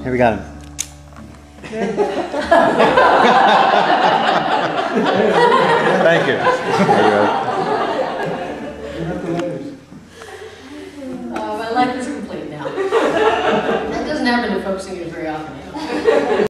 Here, we got him. Thank you. My life is complete now. That doesn't happen to folk singers very often.